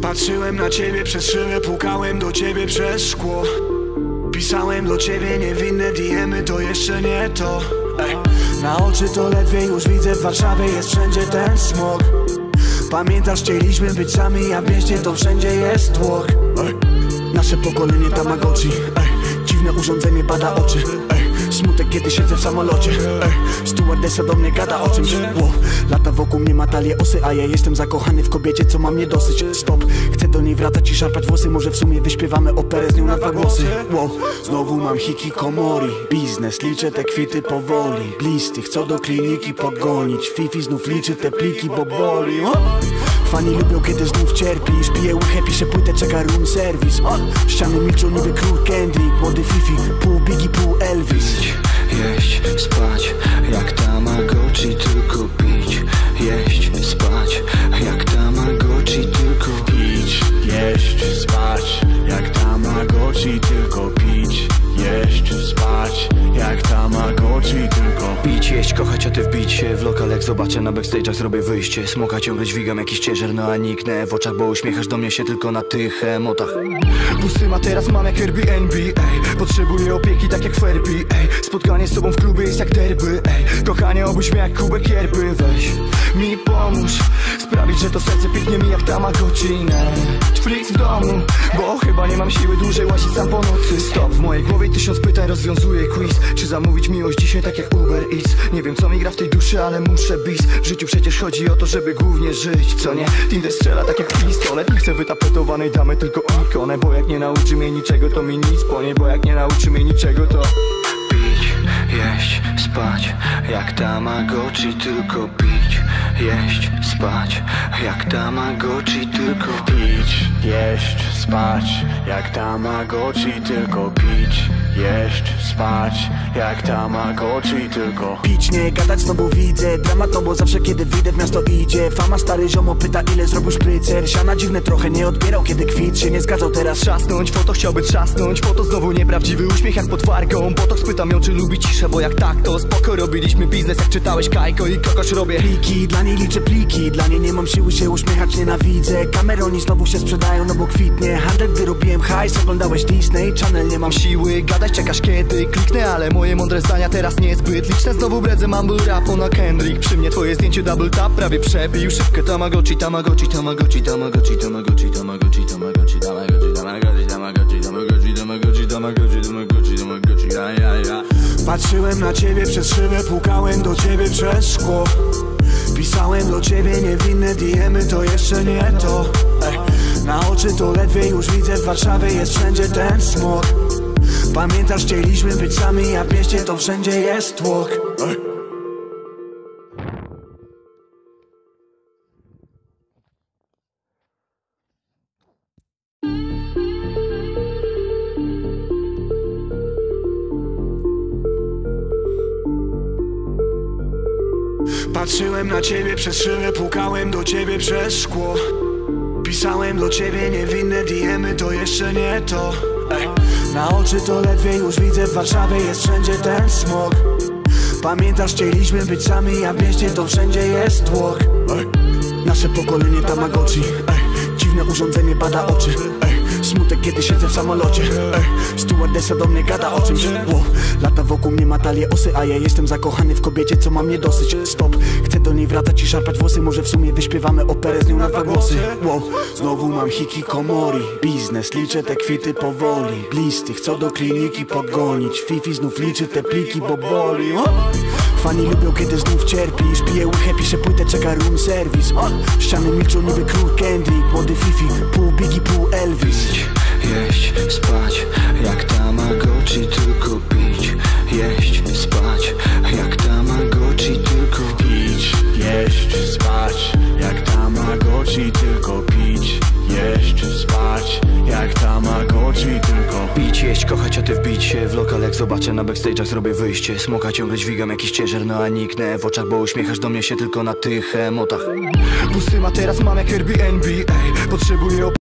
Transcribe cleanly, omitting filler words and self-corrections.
Patrzyłem na ciebie przez szybę, pukałem do ciebie przez szkło. Pisałem do ciebie niewinne DM-y, to jeszcze nie to. Na oczy to ledwie już widzę, w Warszawie jest wszędzie ten smog. Pamiętasz, chcieliśmy być sami, a w mieście to wszędzie jest tłok. Nasze pokolenie Tamagotchi, dziwne urządzenie bada oczy. Smutek, kiedy siedzę w samolocie. Stewardessa do mnie gada o czymś. Lata wokół mnie ma talię osy, a ja jestem zakochany w kobiecie, co ma mnie dosyć. Stop, chcę do niej wracać i szarpać włosy. Może w sumie wyśpiewamy operę z nią na dwa głosy. Znowu mam hikikomori. Biznes, liczę te kwity powoli. Blisty, chcą do kliniki pogonić. Fifi znów liczy te pliki, bo boli. Fani lubią, kiedy znów cierpisz. Piję łychę, piszę płytę, czeka room service. Ściany milczą niby król Kendrick. Młody Fifi, pół Biggie, pół Elvis. Jeść, spać, jak Tamagotchi, tylko pić. Jeść, spać, jak Tamagotchi, tylko pić. Jeść, spać, jak Tamagotchi, tylko pić. Jeść, spać, jak Tamagotchi, tylko pić, jeść, kochać, a ty wbić się w lokal. Jak zobaczę na backstage'ach, zrobię wyjście. Smoka ciągle dźwigam jakiś ciężar, no a niknę w oczach, bo uśmiechasz do mnie się tylko na tych emotach. Pusty materac mam jak Airbnb, potrzebuję opieki tak jak Ferbi, spotkanie z tobą w klubie jest jak derby, kochanie, obudź mnie jak kubek yerby. Weź mi pomóż sprawić, że to serce pięknie mi jak Tamagotchi. Netflix w domu, bo chyba nie mam siły dłużej łazić sam po nocy. Stop, w mojej głowie 1000 pytań, rozwiązuję quiz. Czy zamówić miłość dzisiaj tak jak Uber Eats? Nie wiem, co mi gra w tej duszy, ale muszę bis. W życiu przecież chodzi o to, żeby głównie żyć, co nie? Tinder strzela tak jak pistolet. Nie chcę wytapetowanej damy, tylko ikonę. Bo jak nie nauczy mnie niczego, to mi nic ponie. Bo jak nie nauczy mnie niczego, to pić, jeść, spać, jak Tamagotchi, tylko pić. Jeść, spać, jak Tamagotchi, tylko pić. Jeść, spać, jak Tamagotchi, tylko pić. Jeść, spać, jak Tamagotchi, tylko pić, nie gadać, znowu widzę dramat, no bo zawsze kiedy wyjdę w miasto idzie fama. Stary ziomo pyta, ile zrobił szprycer. Siana dziwne trochę, nie odbierał, kiedy kwit się nie zgadzał. Teraz trzasnąć, foto chciałby trzasnąć. Foto znowu nieprawdziwy uśmiech jak pod wargą. Botox spytam ją, czy lubi ciszę, bo jak tak, to spoko. Robiliśmy biznes, jak czytałeś Kajko i kogoś robię pliki. Dla niej liczę pliki, dla niej nie mam siły się uśmiechać, nienawidzę. Kameroni znowu się sprzedają, no bo kwitnie handel, gdy robiłem hajs. Oglądałeś Disney Channel, nie mam siły gadać, czekasz kiedy kliknę, ale moje mądre zdania teraz niezbyt liczne. Znowu bredzę mumble rapu na Kendrick. Przy mnie twoje zdjęcie double tap prawie przebił szybkę. Tamagotchi, Tamagotchi, Tamagotchi, Tamagotchi, Tamagotchi, Tamagotchi, Tamagotchi, Tamagotchi, Tamagotchi, Tamagotchi, Tamagotchi, Tamagotchi, Tamagotchi, Tamagotchi, Tamagotchi, ja. Patrzyłem na ciebie przez szybę, pukałem do ciebie przez szkło. Pisałem do ciebie niewinne DM-y, to jeszcze nie to. Na oczy to ledwie już widzę, w Warszawie jest wszędzie ten smog. Pamiętasz, chcieliśmy być sami, a w mieście to wszędzie jest tłok. Patrzyłem na ciebie przez szybę, pukałem do ciebie przez szkło. Pisałem do ciebie niewinne DM-y, to jeszcze nie to. Na oczy to ledwie już widzę, w Warszawie jest wszędzie ten smog. Pamiętasz, chcieliśmy być sami, a w mieście to wszędzie jest tłok. Nasze pokolenie Tamagotchi, dziwne urządzenie bada oczy. Smutek, kiedy siedzę w samolocie. Stewardessa do mnie gada o czymś. Lata wokół mnie ma talię osy, a ja jestem zakochany w kobiecie, co ma mnie dosyć. Stop, chcę do niej wracać i szarpać włosy. Może w sumie wyśpiewamy operę z nią na dwa głosy. Znowu mam hikikomori. Biznes, liczę te kwity powoli. Blisty, chcą do kliniki pogonić. Fifi znów liczy te pliki, bo boli. Fani lubią, kiedy znów cierpisz. Piję łychę, piszę płytę, czeka room service. Ściany milczą niby król Kendrick. Młody Fifi, pół Biggie, pół Elvis. Jeść, spać, jak Tamagotchi, tylko pić. Jeść, spać, jak Tamagotchi, tylko pić. Jeść, spać, jak Tamagotchi, tylko pić. Jeść, spać, jak Tamagotchi, tylko pić, jeść, kochać, a ty wbić się w lokal. Jak zobaczę na backstage'ach, zrobię wyjście. Smoka ciągle dźwigam jakiś ciężar, no a niknę w oczach, bo uśmiechasz do mnie się tylko na tych emotach. Pusty materac mam jak Airbnb, potrzebuję